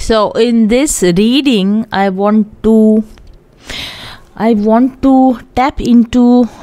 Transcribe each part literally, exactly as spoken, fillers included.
So in this reading, I want to I want to tap into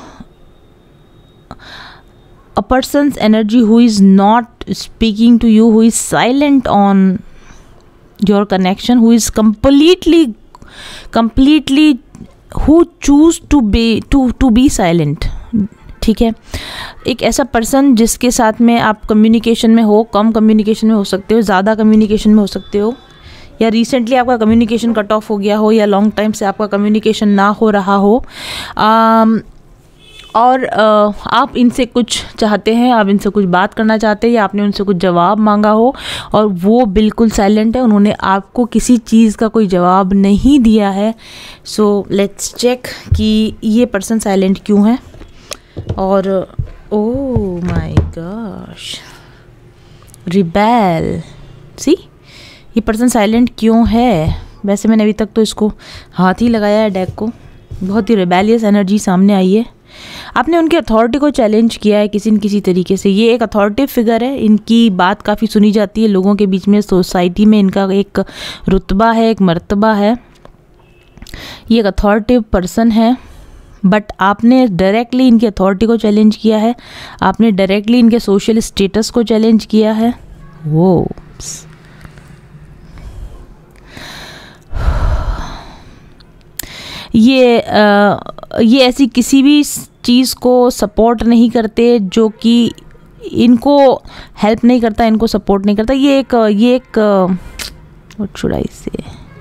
a person's energy who is not speaking to you, who is silent on your connection, who is completely completely who choose to be to to be silent. ठीक है, एक ऐसा person जिसके साथ में आप communication में हो, कम कम्युनिकेशन में हो सकते हो, ज़्यादा कम्युनिकेशन में हो सकते हो, या रिसेंटली आपका कम्युनिकेशन कट ऑफ हो गया हो, या लॉन्ग टाइम से आपका कम्युनिकेशन ना हो रहा हो, आम, और आ, आप इनसे कुछ चाहते हैं, आप इनसे कुछ बात करना चाहते हैं, या आपने उनसे कुछ जवाब मांगा हो और वो बिल्कुल साइलेंट है, उन्होंने आपको किसी चीज़ का कोई जवाब नहीं दिया है. सो लेट्स चेक कि ये पर्सन साइलेंट क्यों है. और oh my gosh, rebel. See, ये पर्सन साइलेंट क्यों है? वैसे मैंने अभी तक तो इसको हाथ ही लगाया है डेक को. बहुत ही रिबेलियस एनर्जी सामने आई है. आपने उनकी अथॉरिटी को चैलेंज किया है किसी न किसी तरीके से. ये एक अथॉरिटिव फिगर है, इनकी बात काफ़ी सुनी जाती है लोगों के बीच में, सोसाइटी में इनका एक रुतबा है, एक मर्तबा है. ये एक अथॉरिटिव पर्सन है, बट आपने डायरेक्टली इनकी अथॉरिटी को चैलेंज किया है, आपने डायरेक्टली इनके सोशल स्टेटस को चैलेंज किया है. वो ये आ, ये ऐसी किसी भी चीज़ को सपोर्ट नहीं करते जो कि इनको हेल्प नहीं करता, इनको सपोर्ट नहीं करता. ये एक ये एक व्हाट शुड आई से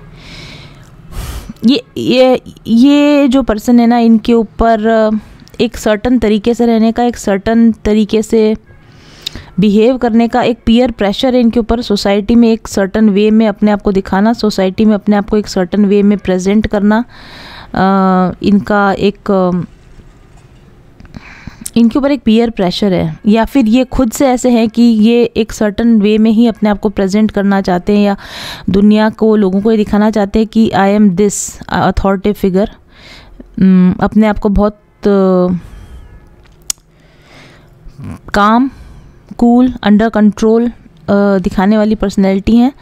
ये ये ये जो पर्सन है ना, इनके ऊपर एक सर्टन तरीके से रहने का, एक सर्टन तरीके से बिहेव करने का एक पीयर प्रेशर है इनके ऊपर. सोसाइटी में एक सर्टन वे में अपने आप को दिखाना, सोसाइटी में अपने आप को एक सर्टन वे में प्रेजेंट करना, आ, इनका एक इनके ऊपर एक पीयर प्रेशर है. या फिर ये खुद से ऐसे हैं कि ये एक सर्टन वे में ही अपने आप को प्रेजेंट करना चाहते हैं, या दुनिया को, लोगों को ये दिखाना चाहते हैं कि I am this authority figure. अपने आप को बहुत काम, कूल, अंडर कंट्रोल दिखाने वाली पर्सनैलिटी हैं.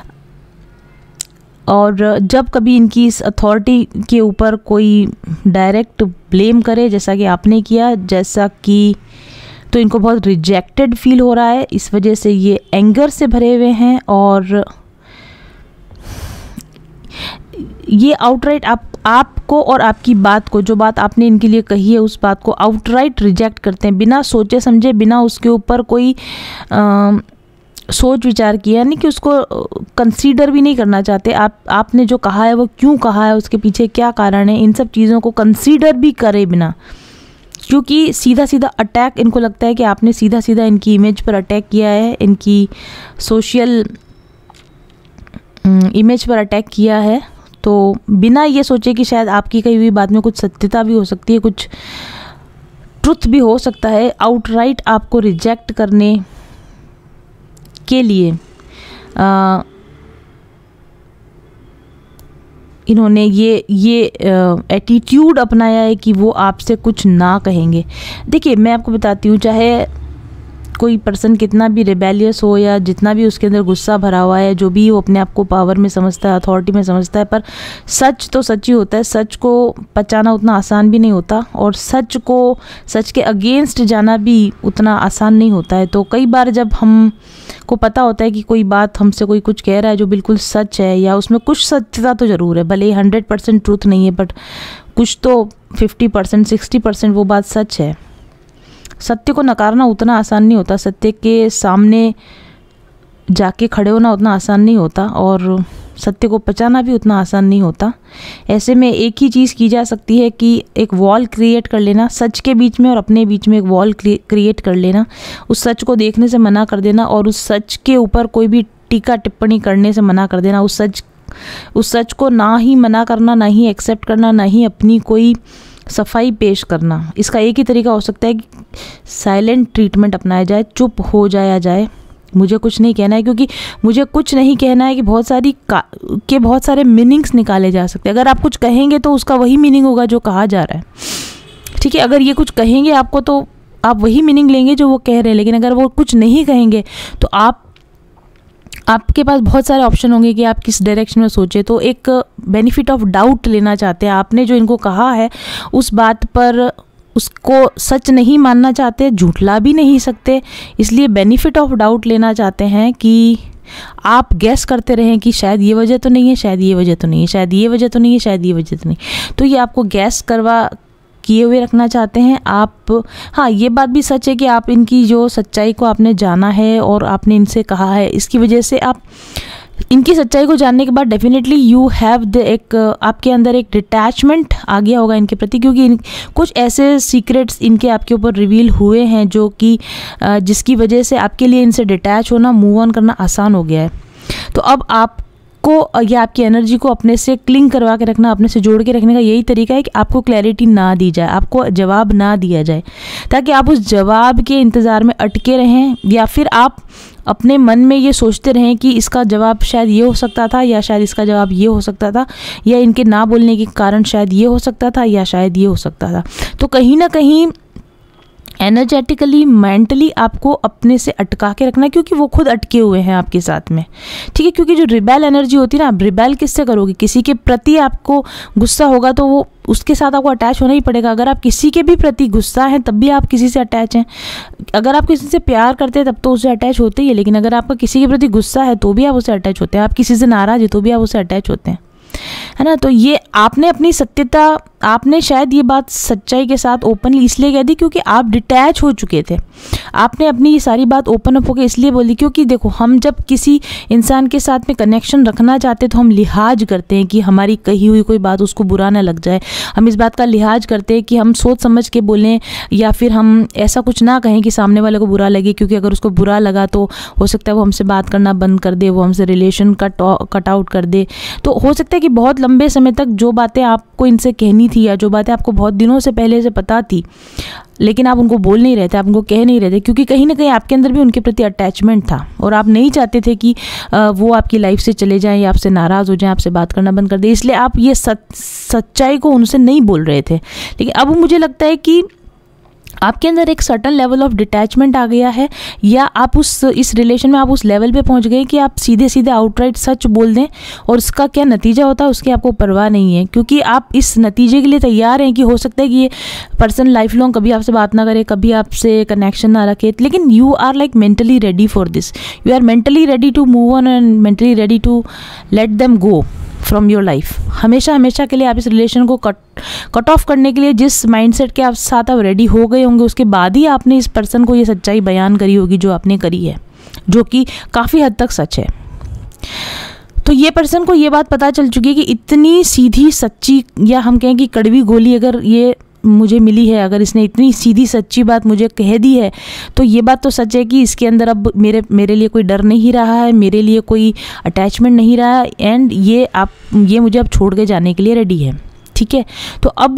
और जब कभी इनकी इस अथॉरिटी के ऊपर कोई डायरेक्ट ब्लेम करे, जैसा कि आपने किया, जैसा कि, तो इनको बहुत रिजेक्टेड फील हो रहा है. इस वजह से ये एंगर से भरे हुए हैं, और ये आउटराइट आप आपको और आपकी बात को, जो बात आपने इनके लिए कही है, उस बात को आउटराइट रिजेक्ट करते हैं, बिना सोचे समझे, बिना उसके ऊपर कोई आ, सोच विचार किया, यानी कि उसको कंसीडर भी नहीं करना चाहते. आप आपने जो कहा है वो क्यों कहा है, उसके पीछे क्या कारण है, इन सब चीज़ों को कंसीडर भी करे बिना, क्योंकि सीधा सीधा अटैक, इनको लगता है कि आपने सीधा सीधा इनकी इमेज पर अटैक किया है, इनकी सोशल इमेज पर अटैक किया है. तो बिना ये सोचे कि शायद आपकी कही हुई बात में कुछ सत्यता भी हो सकती है, कुछ ट्रुथ भी हो सकता है, आउटराइट आपको रिजेक्ट करने के लिए आ, इन्होंने ये ये एटीट्यूड अपनाया है कि वो आपसे कुछ ना कहेंगे. देखिए, मैं आपको बताती हूँ, चाहे कोई पर्सन कितना भी रिबेलियस हो, या जितना भी उसके अंदर गुस्सा भरा हुआ है, जो भी वो अपने आप को पावर में समझता है, अथॉरिटी में समझता है, पर सच तो सच ही होता है. सच को पचाना उतना आसान भी नहीं होता, और सच को, सच के अगेंस्ट जाना भी उतना आसान नहीं होता है. तो कई बार जब हम को पता होता है कि कोई बात हमसे कोई कुछ कह रहा है जो बिल्कुल सच है, या उसमें कुछ सत्यता तो ज़रूर है, भले ही हंड्रेड परसेंट ट्रूथ नहीं है, बट कुछ तो फिफ्टी परसेंट सिक्सटी परसेंट वो बात सच है. सत्य को नकारना उतना आसान नहीं होता, सत्य के सामने जाके खड़े होना उतना आसान नहीं होता, और सत्य को पचाना भी उतना आसान नहीं होता. ऐसे में एक ही चीज़ की जा सकती है कि एक वॉल क्रिएट कर लेना, सच के बीच में और अपने बीच में एक वॉल क्रिएट कर लेना, उस सच को देखने से मना कर देना, और उस सच के ऊपर कोई भी टीका टिप्पणी करने से मना कर देना. उस सच उस सच को ना ही मना करना, ना ही एक्सेप्ट करना, ना ही अपनी कोई सफाई पेश करना. इसका एक ही तरीका हो सकता है कि साइलेंट ट्रीटमेंट अपनाया जाए, चुप हो जाया जाए. मुझे कुछ नहीं कहना है, क्योंकि मुझे कुछ नहीं कहना है कि बहुत सारी के बहुत सारे मीनिंग्स निकाले जा सकते हैं. अगर आप कुछ कहेंगे तो उसका वही मीनिंग होगा जो कहा जा रहा है. ठीक है, अगर ये कुछ कहेंगे आपको तो आप वही मीनिंग लेंगे जो वो कह रहे हैं. लेकिन अगर वो कुछ नहीं कहेंगे तो आप आपके पास बहुत सारे ऑप्शन होंगे कि आप किस डायरेक्शन में सोचें। तो एक बेनिफिट ऑफ डाउट लेना चाहते हैं, आपने जो इनको कहा है उस बात पर उसको सच नहीं मानना चाहते, झूठला भी नहीं सकते, इसलिए बेनिफिट ऑफ डाउट लेना चाहते हैं कि आप गैस करते रहें कि शायद ये वजह तो नहीं है, शायद ये वजह तो नहीं है, शायद ये वजह तो नहीं है, शायद ये वजह तो नहीं। तो ये आपको गैस करवा किए हुए रखना चाहते हैं आप। हाँ, ये बात भी सच है कि आप इनकी जो सच्चाई को आपने जाना है और आपने इनसे कहा है, इसकी वजह से आप इनकी सच्चाई को जानने के बाद डेफिनेटली यू हैव द एक आपके अंदर एक डिटैचमेंट आ गया होगा इनके प्रति, क्योंकि इन, कुछ ऐसे सीक्रेट्स इनके आपके ऊपर रिवील हुए हैं जो कि जिसकी वजह से आपके लिए इनसे डिटैच होना, मूव ऑन करना आसान हो गया है। तो अब आप को या आपकी एनर्जी को अपने से क्लिंग करवा के रखना, अपने से जोड़ के रखने का यही तरीका है कि आपको क्लैरिटी ना दी जाए, आपको जवाब ना दिया जाए, ताकि आप उस जवाब के इंतज़ार में अटके रहें, या फिर आप अपने मन में ये सोचते रहें कि इसका जवाब शायद ये हो सकता था, या शायद इसका जवाब ये हो सकता था, या इनके ना बोलने के कारण शायद ये हो सकता था, या शायद ये हो सकता था। तो कहीं ना कहीं एनर्जेटिकली, मेंटली आपको अपने से अटका के रखना है, क्योंकि वो खुद अटके हुए हैं आपके साथ में, ठीक है। क्योंकि जो रिबेल एनर्जी होती है ना, आप रिबेल किससे करोगे? किसी के प्रति आपको गुस्सा होगा तो वो उसके साथ आपको अटैच होना ही पड़ेगा। अगर आप किसी के भी प्रति गुस्सा हैं तब भी आप किसी से अटैच हैं। अगर आप किसी से प्यार करते हैं तब तो उससे अटैच होते ही है, लेकिन अगर आपका किसी के प्रति गुस्सा है तो भी आप उससे अटैच होते हैं। आप किसी से नाराज है तो भी आप उससे अटैच होते हैं, है ना। तो ये आपने अपनी सत्यता, आपने शायद ये बात सच्चाई के साथ ओपनली इसलिए कह दी क्योंकि आप डिटैच हो चुके थे। आपने अपनी ये सारी बात ओपन अप होकर इसलिए बोली क्योंकि देखो, हम जब किसी इंसान के साथ में कनेक्शन रखना चाहते तो हम लिहाज करते हैं कि हमारी कही हुई कोई बात उसको बुरा ना लग जाए। हम इस बात का लिहाज करते हैं कि हम सोच समझ के बोलें, या फिर हम ऐसा कुछ ना कहें कि सामने वाले को बुरा लगे, क्योंकि अगर उसको बुरा लगा तो हो सकता है वो हमसे बात करना बंद कर दे, वो हमसे रिलेशन कट कट आउट कर दे। तो हो सकता है कि बहुत लंबे समय तक जो बातें आपको इनसे कहनी थी, या जो बातें आपको बहुत दिनों से पहले से पता थी, लेकिन आप उनको बोल नहीं रहे थे, आप उनको कह नहीं रहे थे, क्योंकि कहीं ना कहीं आपके अंदर भी उनके प्रति अटैचमेंट था और आप नहीं चाहते थे कि वो आपकी लाइफ से चले जाएं या आपसे नाराज़ हो जाएं, आपसे बात करना बंद कर दें। इसलिए आप ये सच सच्चाई को उनसे नहीं बोल रहे थे। लेकिन अब मुझे लगता है कि आपके अंदर एक सर्टन लेवल ऑफ डिटैचमेंट आ गया है, या आप उस इस रिलेशन में आप उस लेवल पे पहुंच गए कि आप सीधे सीधे आउटराइट सच बोल दें, और उसका क्या नतीजा होता है उसकी आपको परवाह नहीं है, क्योंकि आप इस नतीजे के लिए तैयार हैं कि हो सकता है कि ये पर्सन लाइफ लॉन्ग कभी आपसे बात ना करे, कभी आपसे कनेक्शन ना रखे, लेकिन you are like mentally ready for this. You are mentally ready to move on and mentally ready to let them go from your life. हमेशा हमेशा के लिए आप इस रिलेशन को कट कट ऑफ करने के लिए जिस माइंडसेट के आप साथ आप रेडी हो गए होंगे, उसके बाद ही आपने इस पर्सन को ये सच्चाई बयान करी होगी जो आपने करी है, जो कि काफ़ी हद तक सच है। तो ये पर्सन को ये बात पता चल चुकी है कि इतनी सीधी सच्ची, या हम कहें कि कड़वी गोली अगर ये मुझे मिली है, अगर इसने इतनी सीधी सच्ची बात मुझे कह दी है, तो ये बात तो सच है कि इसके अंदर अब मेरे मेरे लिए कोई डर नहीं रहा है, मेरे लिए कोई अटैचमेंट नहीं रहा है, एंड ये आप ये मुझे अब छोड़ के जाने के लिए रेडी है, ठीक है। तो अब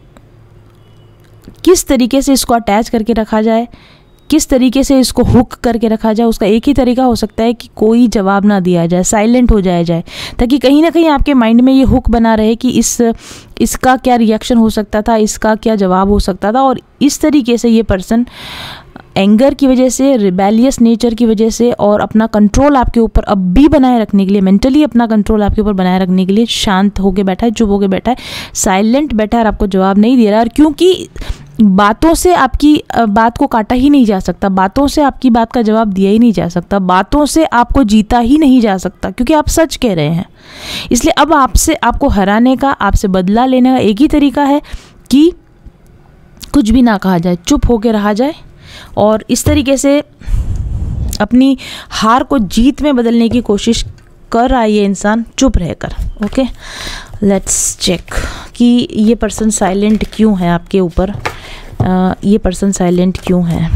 किस तरीके से इसको अटैच करके रखा जाए, किस तरीके से इसको हुक करके रखा जाए, उसका एक ही तरीका हो सकता है कि कोई जवाब ना दिया जाए, साइलेंट हो जाया जाए, ताकि कहीं ना कहीं आपके माइंड में ये हुक बना रहे कि इस इसका क्या रिएक्शन हो सकता था, इसका क्या जवाब हो सकता था। और इस तरीके से ये पर्सन एंगर की वजह से, रिबेलियस नेचर की वजह से, और अपना कंट्रोल आपके ऊपर अब भी बनाए रखने के लिए, मेंटली अपना कंट्रोल आपके ऊपर बनाए रखने के लिए शांत होके बैठा है, चुप होके बैठा है, साइलेंट बैठा है, और आपको जवाब नहीं दे रहा है। और क्योंकि बातों से आपकी बात को काटा ही नहीं जा सकता, बातों से आपकी बात का जवाब दिया ही नहीं जा सकता, बातों से आपको जीता ही नहीं जा सकता, क्योंकि आप सच कह रहे हैं। इसलिए अब आपसे आपको हराने का, आपसे बदला लेने का एक ही तरीका है कि कुछ भी ना कहा जाए, चुप होके रहा जाए, और इस तरीके से अपनी हार को जीत में बदलने की कोशिश कर रहा है ये इंसान चुप रहकर। ओके, लेट्स चेक कि ये पर्सन साइलेंट क्यों है आपके ऊपर। Uh, ये पर्सन साइलेंट क्यों है।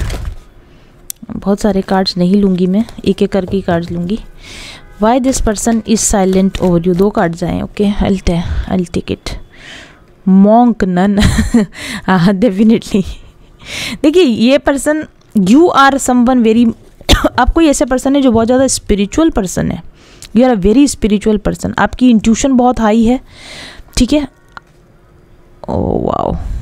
बहुत सारे कार्ड्स नहीं लूँगी मैं, एक एक करके कार्ड्स लूँगी। Why this person is silent over you. दो कार्ड्स आए। Okay, I I take it. Monk nun. हाँ, डेफिनेटली। देखिए, ये person, you are someone very आप कोई ऐसे पर्सन है जो बहुत ज़्यादा स्पिरिचुअल पर्सन है। You are a very spiritual person. आपकी इंट्यूशन बहुत हाई है, ठीक है। Oh wow,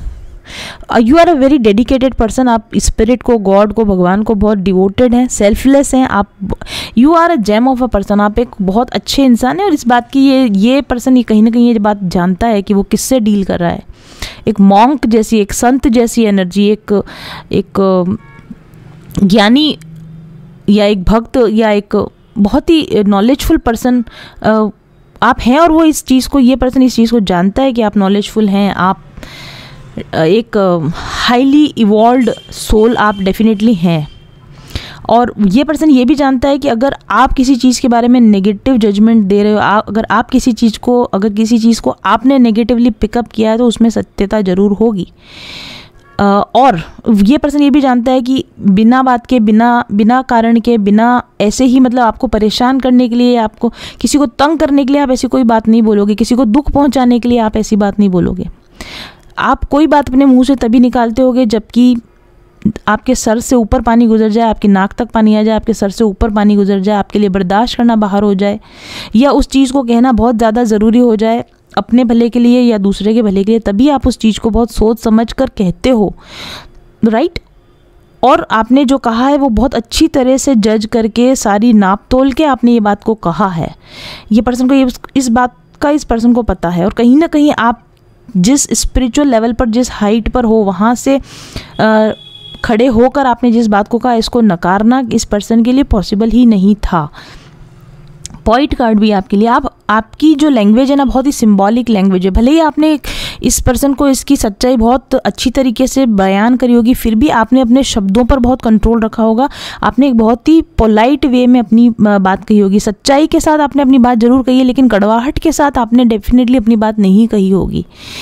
you are a very dedicated person, आप स्पिरिट को, गॉड को, भगवान को बहुत डिवोटेड हैं, सेल्फलेस हैं आप, you are a gem of a person, आप एक बहुत अच्छे इंसान हैं। और इस बात की ये ये पर्सन ये कहीं ना कहीं ये बात जानता है कि वो किससे डील कर रहा है। एक मॉन्क जैसी, एक संत जैसी एनर्जी, एक एक ज्ञानी या एक भक्त या एक बहुत ही नॉलेजफुल पर्सन आप हैं, और वो इस चीज़ को, ये पर्सन इस चीज़ को जानता है कि आप नॉलेजफुल हैं, आप एक हाईली इवॉल्व्ड सोल आप डेफिनेटली हैं। और ये पर्सन ये भी जानता है कि अगर आप किसी चीज़ के बारे में नेगेटिव जजमेंट दे रहे हो, आप अगर आप किसी चीज़ को अगर किसी चीज़ को आपने नेगेटिवली पिकअप किया है तो उसमें सत्यता ज़रूर होगी। और ये पर्सन ये भी जानता है कि बिना बात के, बिना बिना कारण के, बिना ऐसे ही मतलब आपको परेशान करने के लिए, आपको किसी को तंग करने के लिए आप ऐसी कोई बात नहीं बोलोगे, किसी को दुख पहुंचाने के लिए आप ऐसी बात नहीं बोलोगे। आप कोई बात अपने मुंह से तभी निकालते होगे जबकि आपके सर से ऊपर पानी गुजर जाए, आपकी नाक तक पानी आ जाए, आपके सर से ऊपर पानी गुजर जाए, आपके लिए बर्दाश्त करना बाहर हो जाए, या उस चीज़ को कहना बहुत ज़्यादा ज़रूरी हो जाए अपने भले के लिए या दूसरे के भले के लिए, तभी आप उस चीज़ को बहुत सोच समझ कर कहते हो, राइट। और आपने जो कहा है वो बहुत अच्छी तरह से जज करके, सारी नाप तोल के आपने ये बात को कहा है। ये पर्सन को ये इस बात का इस पर्सन को पता है। और कहीं ना कहीं आप जिस स्पिरिचुअल लेवल पर, जिस हाइट पर हो, वहाँ से आ, खड़े होकर आपने जिस बात को कहा, इसको नकारना इस पर्सन के लिए पॉसिबल ही नहीं था। पॉइंट कार्ड भी आपके लिए, आप आपकी जो लैंग्वेज है ना बहुत ही सिंबॉलिक लैंग्वेज है। भले ही आपने इस पर्सन को इसकी सच्चाई बहुत अच्छी तरीके से बयान करी होगी, फिर भी आपने अपने शब्दों पर बहुत कंट्रोल रखा होगा। आपने एक बहुत ही पोलाइट वे में अपनी बात कही होगी, सच्चाई के साथ आपने अपनी बात जरूर कही है, लेकिन कड़वाहट के साथ आपने डेफिनेटली अपनी बात नहीं कही होगी।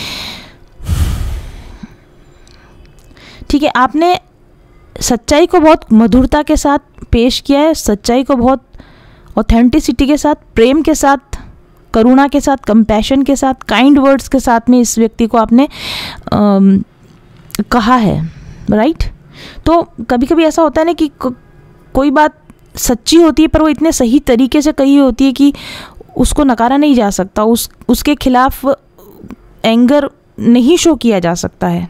ठीक है, आपने सच्चाई को बहुत मधुरता के साथ पेश किया है, सच्चाई को बहुत ऑथेंटिसिटी के साथ, प्रेम के साथ, करुणा के साथ, कंपैशन के साथ, काइंड वर्ड्स के साथ में इस व्यक्ति को आपने आम, कहा है, राइट। तो कभी कभी ऐसा होता है ना कि को, कोई बात सच्ची होती है पर वो इतने सही तरीके से कही होती है कि उसको नकारा नहीं जा सकता, उस उसके खिलाफ एंगर नहीं शो किया जा सकता है।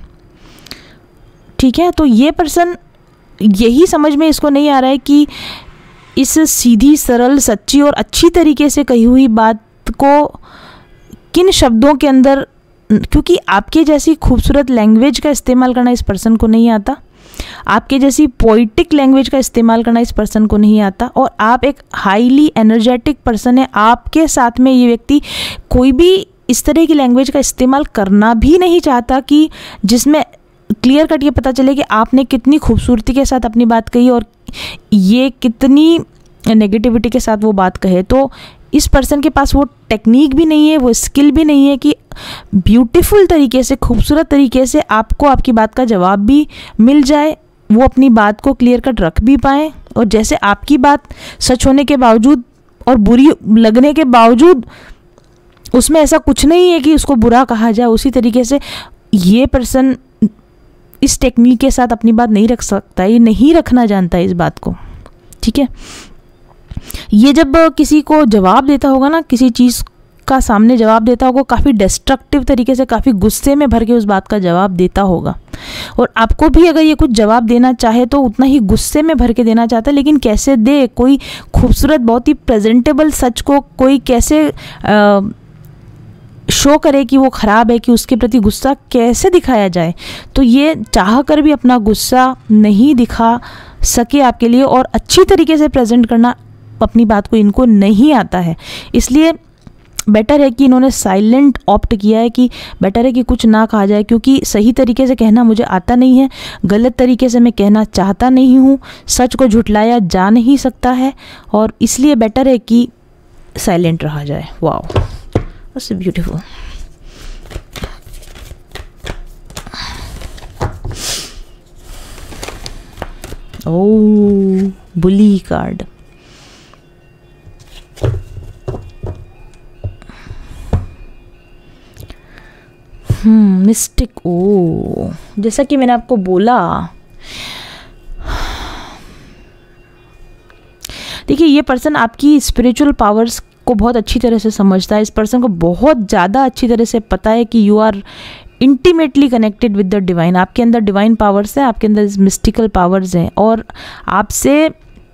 ठीक है, तो ये पर्सन यही समझ में इसको नहीं आ रहा है कि इस सीधी, सरल, सच्ची और अच्छी तरीके से कही हुई बात को किन शब्दों के अंदर, क्योंकि आपके जैसी खूबसूरत लैंग्वेज का इस्तेमाल करना इस पर्सन को नहीं आता, आपके जैसी पोइटिक लैंग्वेज का इस्तेमाल करना इस पर्सन को नहीं आता, और आप एक हाईली एनर्जेटिक पर्सन है। आपके साथ में ये व्यक्ति कोई भी इस तरह की लैंग्वेज का इस्तेमाल करना भी नहीं चाहता कि जिसमें क्लियर कट ये पता चले कि आपने कितनी खूबसूरती के साथ अपनी बात कही और ये कितनी नेगेटिविटी के साथ वो बात कहे। तो इस पर्सन के पास वो टेक्निक भी नहीं है, वो स्किल भी नहीं है कि ब्यूटीफुल तरीके से, खूबसूरत तरीके से आपको आपकी बात का जवाब भी मिल जाए, वो अपनी बात को क्लियर कट रख भी पाएँ, और जैसे आपकी बात सच होने के बावजूद और बुरी लगने के बावजूद उसमें ऐसा कुछ नहीं है कि उसको बुरा कहा जाए, उसी तरीके से ये पर्सन इस टेक्निक के साथ अपनी बात नहीं रख सकता, ये नहीं रखना जानता है इस बात को। ठीक है, ये जब किसी को जवाब देता होगा ना, किसी चीज़ का सामने जवाब देता होगा, काफ़ी डिस्ट्रक्टिव तरीके से, काफ़ी गुस्से में भर के उस बात का जवाब देता होगा। और आपको भी अगर ये कुछ जवाब देना चाहे तो उतना ही गुस्से में भर के देना चाहता है, लेकिन कैसे दे, कोई खूबसूरत, बहुत ही प्रेजेंटेबल सच को कोई कैसे आ, शो करे कि वो ख़राब है, कि उसके प्रति गुस्सा कैसे दिखाया जाए। तो ये चाह कर भी अपना गुस्सा नहीं दिखा सके आपके लिए, और अच्छी तरीके से प्रेजेंट करना अपनी बात को इनको नहीं आता है। इसलिए बेटर है कि इन्होंने साइलेंट ऑप्ट किया है, कि बेटर है कि कुछ ना कहा जाए, क्योंकि सही तरीके से कहना मुझे आता नहीं है, गलत तरीके से मैं कहना चाहता नहीं हूँ, सच को झुठलाया जा नहीं सकता है, और इसलिए बेटर है कि साइलेंट रहा जाए। Wow, that's beautiful. Oh, bully card. Hmm mystic. Oh, जैसा कि मैंने आपको बोला, देखिए ये पर्सन आपकी स्पिरिचुअल पावर्स को बहुत अच्छी तरह से समझता है। इस पर्सन को बहुत ज़्यादा अच्छी तरह से पता है कि you are intimately connected with the divine. आपके अंदर डिवाइन पावर्स हैं, आपके अंदर मिस्टिकल पावर्स हैं, और आपसे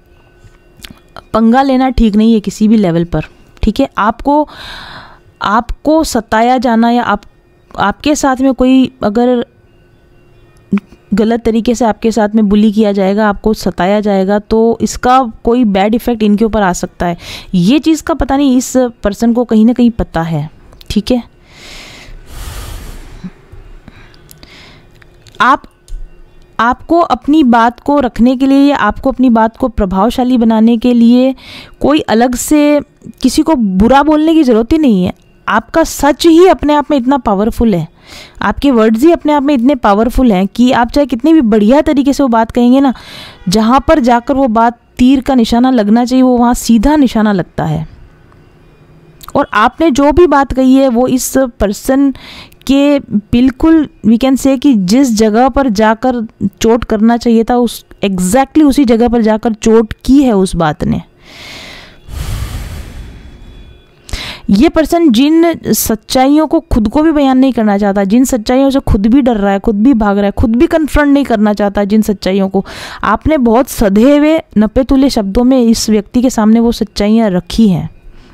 पंगा लेना ठीक नहीं है किसी भी लेवल पर, ठीक है। आपको आपको सताया जाना या आप आपके साथ में कोई अगर गलत तरीके से आपके साथ में बुली किया जाएगा, आपको सताया जाएगा, तो इसका कोई बैड इफ़ेक्ट इनके ऊपर आ सकता है। ये चीज़ का पता नहीं इस पर्सन को कहीं ना कहीं पता है, ठीक है। आप आपको अपनी बात को रखने के लिए या आपको अपनी बात को प्रभावशाली बनाने के लिए कोई अलग से किसी को बुरा बोलने की ज़रूरत ही नहीं है। आपका सच ही अपने आप में इतना पावरफुल है, आपके वर्ड्स ही अपने आप में इतने पावरफुल हैं कि आप चाहे कितनी भी बढ़िया तरीके से वो बात कहेंगे ना, जहाँ पर जाकर वो बात तीर का निशाना लगना चाहिए वो वहाँ सीधा निशाना लगता है। और आपने जो भी बात कही है वो इस पर्सन के बिल्कुल वी कैन से कि जिस जगह पर जाकर चोट करना चाहिए था उस एग्जैक्टली उसी जगह पर जाकर चोट की है उस बात ने। ये पर्सन जिन सच्चाइयों को खुद को भी बयान नहीं करना चाहता, जिन सच्चाइयों से खुद भी डर रहा है, खुद भी भाग रहा है, खुद भी कन्फ्रंट नहीं करना चाहता, जिन सच्चाइयों को आपने बहुत सधे हुए नपे तुले शब्दों में इस व्यक्ति के सामने वो सच्चाइयाँ रखी हैं।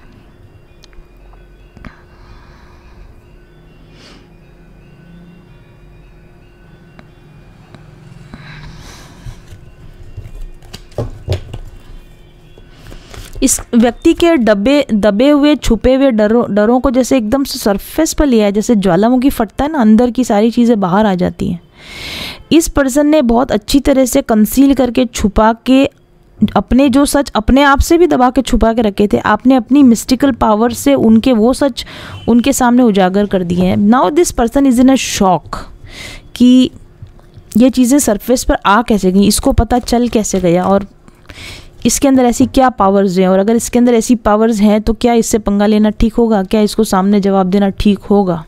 इस व्यक्ति के दबे दबे हुए छुपे हुए डरों डरों को जैसे एकदम से सरफेस पर लिया है, जैसे ज्वालामुखी फटता है ना, अंदर की सारी चीज़ें बाहर आ जाती हैं। इस पर्सन ने बहुत अच्छी तरह से कंसील करके छुपा के अपने जो सच अपने आप से भी दबा के छुपा के रखे थे, आपने अपनी मिस्टिकल पावर से उनके वो सच उनके सामने उजागर कर दिए हैं। Now this person is in a shock कि ये चीज़ें सरफेस पर आ कैसे गई, इसको पता चल कैसे गया, और इसके अंदर ऐसी क्या पावर्स हैं, और अगर इसके अंदर ऐसी पावर्स हैं तो क्या इससे पंगा लेना ठीक होगा, क्या इसको सामने जवाब देना ठीक होगा।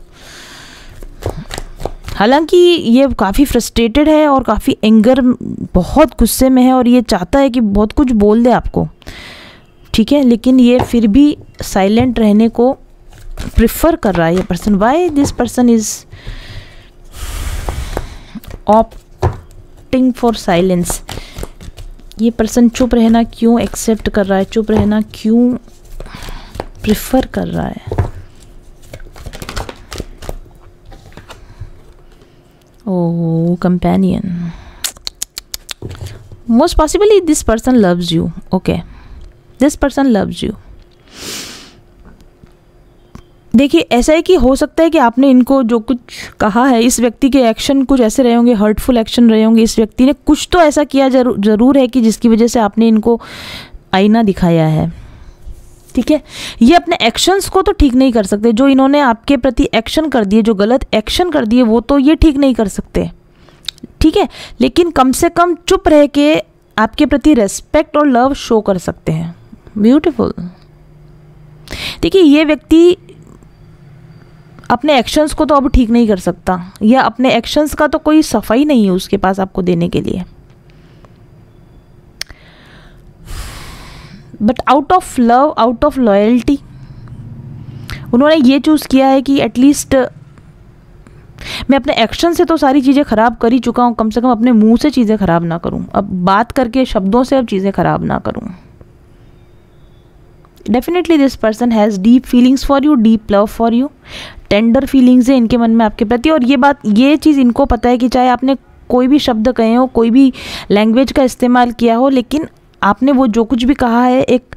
हालांकि ये काफ़ी फ्रस्ट्रेटेड है और काफ़ी एंगर, बहुत गुस्से में है और ये चाहता है कि बहुत कुछ बोल दे आपको, ठीक है, लेकिन ये फिर भी साइलेंट रहने को प्रिफर कर रहा है ये person. Why this person is opting for silence. ये पर्सन चुप रहना क्यों एक्सेप्ट कर रहा है, चुप रहना क्यों प्रिफर कर रहा है। Oh companion, most possibly this person loves you. Okay, this person loves you. देखिए ऐसा है कि हो सकता है कि आपने इनको जो कुछ कहा है, इस व्यक्ति के एक्शन कुछ ऐसे रहे होंगे, हर्टफुल एक्शन रहे होंगे, इस व्यक्ति ने कुछ तो ऐसा किया जरूर जरूर है कि जिसकी वजह से आपने इनको आईना दिखाया है, ठीक है। ये अपने एक्शंस को तो ठीक नहीं कर सकते, जो इन्होंने आपके प्रति एक्शन कर दिए, जो गलत एक्शन कर दिए, वो तो ये ठीक नहीं कर सकते, ठीक है, लेकिन कम से कम चुप रह के आपके प्रति रेस्पेक्ट और लव शो कर सकते हैं। ब्यूटीफुल। देखिए ये व्यक्ति अपने एक्शंस को तो अब ठीक नहीं कर सकता, या अपने एक्शंस का तो कोई सफाई नहीं है उसके पास आपको देने के लिए, but out of love, out of loyalty उन्होंने ये चूज़ किया है कि एटलीस्ट मैं अपने एक्शन से तो सारी चीज़ें ख़राब कर ही चुका हूँ, कम से कम अपने मुंह से चीज़ें ख़राब ना करूँ, अब बात करके शब्दों से अब चीज़ें ख़राब ना करूँ। Definitely this person has deep feelings for you, deep love for you, tender feelings है इनके मन में आपके प्रति। और ये बात, ये चीज़ इनको पता है कि चाहे आपने कोई भी शब्द कहे हो, कोई भी लैंग्वेज का इस्तेमाल किया हो, लेकिन आपने वो जो कुछ भी कहा है एक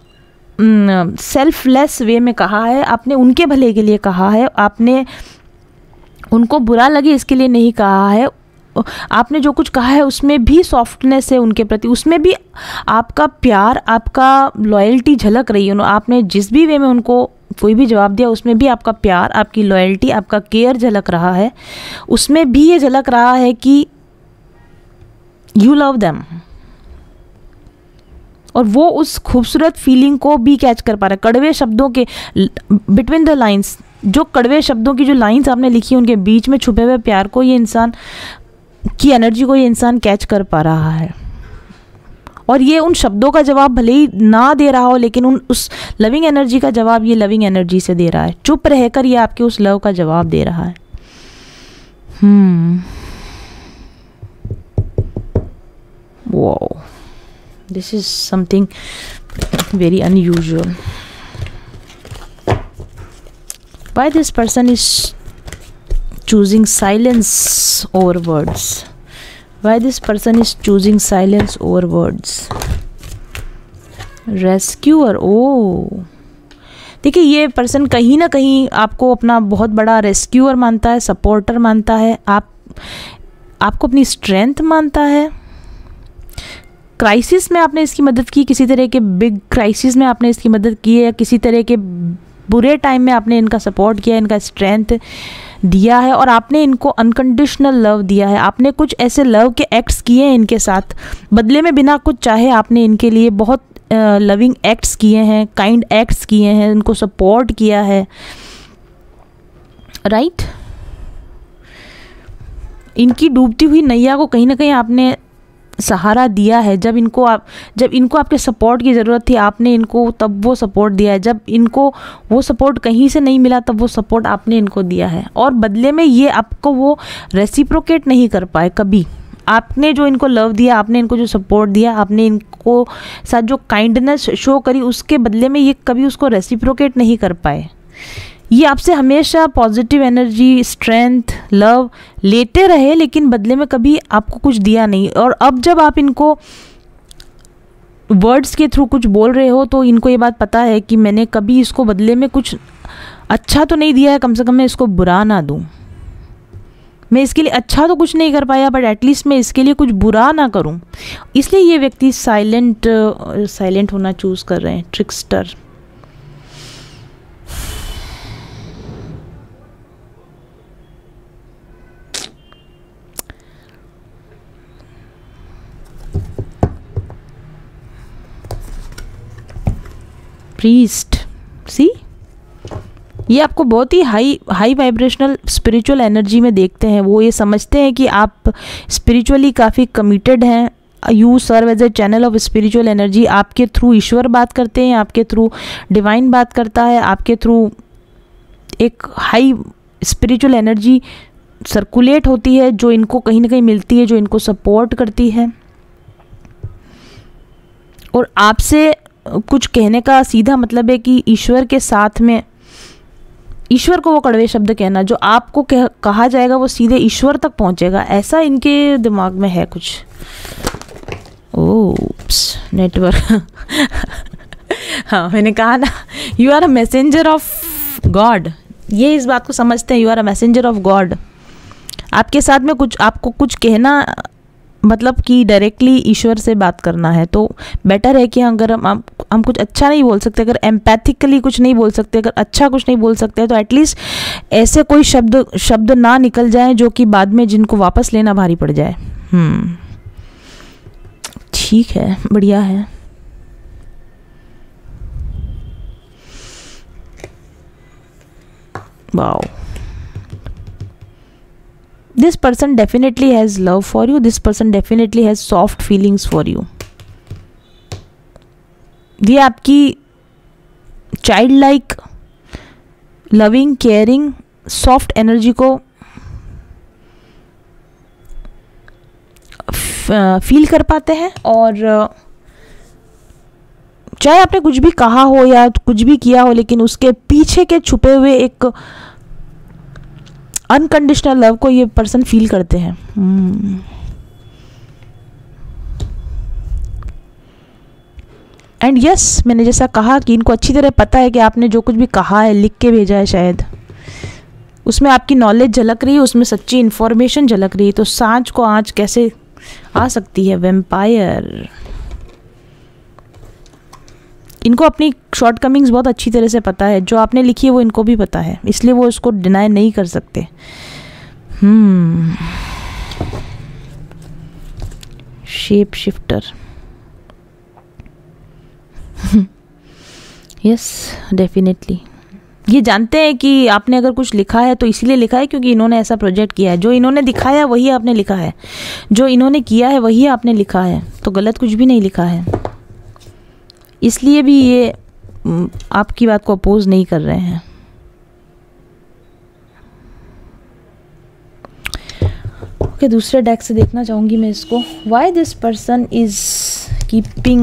सेल्फलेस वे में कहा है, आपने उनके भले के लिए कहा है, आपने उनको बुरा लगे इसके लिए नहीं कहा है, आपने जो कुछ कहा है उसमें भी सॉफ्टनेस है उनके प्रति, उसमें भी आपका प्यार, आपका लॉयल्टी झलक रही है। आपने जिस भी वे में उनको कोई भी जवाब दिया उसमें भी आपका प्यार, आपकी लॉयल्टी, आपका केयर झलक रहा है, उसमें भी ये झलक रहा है कि यू लव देम, और वो उस खूबसूरत फीलिंग को भी कैच कर पा रहा है। कड़वे शब्दों के बिटवीन द लाइंस, जो कड़वे शब्दों की जो लाइंस आपने लिखी उनके बीच में छुपे हुए प्यार को, ये इंसान की एनर्जी को ये इंसान कैच कर पा रहा है। और ये उन शब्दों का जवाब भले ही ना दे रहा हो, लेकिन उन उस लविंग एनर्जी का जवाब ये लविंग एनर्जी से दे रहा है। चुप रहकर ये आपके उस लव का जवाब दे रहा है। Hmm. Wow. This is something very unusual. Why this person is choosing silence over words? Why this person is choosing silence over words? Rescuer. Oh, देखिए ये पर्सन कहीं ना कहीं आपको अपना बहुत बड़ा रेस्क्यूअर मानता है, सपोर्टर मानता है, आप आपको अपनी स्ट्रेंथ मानता है। क्राइसिस में आपने इसकी मदद की, किसी तरह के बिग क्राइसिस में आपने इसकी मदद की है, या किसी तरह के बुरे टाइम में आपने इनका सपोर्ट किया, इनका स्ट्रेंथ दिया है, और आपने इनको अनकंडीशनल लव दिया है। आपने कुछ ऐसे लव के एक्ट्स किए हैं इनके साथ, बदले में बिना कुछ चाहे आपने इनके लिए बहुत लविंग uh, एक्ट्स किए हैं, काइंड एक्ट्स किए हैं, इनको सपोर्ट किया है, राइट right? इनकी डूबती हुई नैया को कहीं ना कहीं आपने सहारा दिया है। जब इनको आप जब इनको आपके सपोर्ट की ज़रूरत थी, आपने इनको तब वो सपोर्ट दिया है। जब इनको वो सपोर्ट कहीं से नहीं मिला, तब वो सपोर्ट आपने इनको दिया है, और बदले में ये आपको वो रेसिप्रोकेट नहीं कर पाए कभी। आपने जो इनको लव दिया, आपने इनको जो सपोर्ट दिया, आपने इनको साथ जो काइंडनेस शो करी, उसके बदले में ये कभी उसको रेसिप्रोकेट नहीं कर पाए। ये आपसे हमेशा पॉजिटिव एनर्जी, स्ट्रेंथ, लव लेते रहे, लेकिन बदले में कभी आपको कुछ दिया नहीं। और अब जब आप इनको वर्ड्स के थ्रू कुछ बोल रहे हो, तो इनको ये बात पता है कि मैंने कभी इसको बदले में कुछ अच्छा तो नहीं दिया है, कम से कम मैं इसको बुरा ना दूँ। मैं इसके लिए अच्छा तो कुछ नहीं कर पाया, बट एटलीस्ट मैं इसके लिए कुछ बुरा ना करूं। इसलिए ये व्यक्ति साइलेंट साइलेंट होना चूज कर रहे हैं। ट्रिकस्टर। प्रीस्ट। सी, ये आपको बहुत ही high high vibrational spiritual energy में देखते हैं। वो ये समझते हैं कि आप स्पिरिचुअली काफ़ी कमिटेड हैं। You serve as a channel of spiritual energy. आपके थ्रू ईश्वर बात करते हैं, आपके थ्रू डिवाइन बात करता है, आपके थ्रू एक हाई स्पिरिचुअल एनर्जी सर्कुलेट होती है, जो इनको कहीं ना कहीं मिलती है, जो इनको सपोर्ट करती है। और आपसे कुछ कहने का सीधा मतलब है कि ईश्वर के साथ में, ईश्वर को वो कड़वे शब्द कहना, जो आपको कह, कहा जाएगा वो सीधे ईश्वर तक पहुंचेगा, ऐसा इनके दिमाग में है कुछ। Oops, network. हाँ, मैंने कहा ना, you are a messenger of God. ये इस बात को समझते हैं, you are a messenger of God. आपके साथ में कुछ, आपको कुछ कहना मतलब कि डायरेक्टली ईश्वर से बात करना है, तो बेटर है कि अगर हम हम कुछ अच्छा नहीं बोल सकते, अगर एम्पैथिकली कुछ नहीं बोल सकते, अगर अच्छा कुछ नहीं बोल सकते, तो एटलीस्ट ऐसे कोई शब्द शब्द ना निकल जाए जो कि बाद में जिनको वापस लेना भारी पड़ जाए। हम्म ठीक है, बढ़िया है। Wow, this person definitely has love for you, this person definitely has soft feelings for you। ये आपकी child like, loving, caring, soft energy को फील कर पाते हैं। और चाहे आपने कुछ भी कहा हो या कुछ भी किया हो, लेकिन उसके पीछे के छुपे हुए एक अनकंडीशनल लव को ये पर्सन फील करते हैं। एंड यस yes, मैंने जैसा कहा कि इनको अच्छी तरह पता है कि आपने जो कुछ भी कहा है, लिख के भेजा है, शायद उसमें आपकी नॉलेज झलक रही है, उसमें सच्ची इन्फॉर्मेशन झलक रही है। तो सांच को आँच कैसे आ सकती है? वेम्पायर। इनको अपनी शॉर्टकमिंग्स बहुत अच्छी तरह से पता है, जो आपने लिखी है वो इनको भी पता है, इसलिए वो इसको डिनाई नहीं कर सकते। Hmm shape shifter. Yes, definitely ये जानते हैं कि आपने अगर कुछ लिखा है तो इसलिए लिखा है क्योंकि इन्होंने ऐसा प्रोजेक्ट किया है। जो इन्होंने दिखाया वही आपने लिखा है, जो इन्होंने किया है वही आपने लिखा है, तो गलत कुछ भी नहीं लिखा है। इसलिए भी ये आपकी बात को अपोज नहीं कर रहे हैं। ओके, दूसरे डेक से देखना चाहूँगी मैं इसको। Why this person is keeping